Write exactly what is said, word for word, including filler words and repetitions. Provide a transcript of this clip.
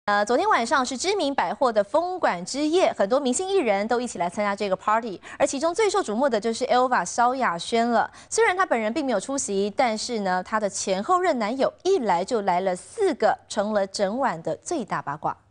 呃，昨天晚上是知名百货的封馆之夜，很多明星艺人都一起来参加这个 party， 而其中最受瞩目的就是 Elva 萧亚轩了。虽然她本人并没有出席，但是呢，她的前后任男友一来就来了四个，成了整晚的最大八卦。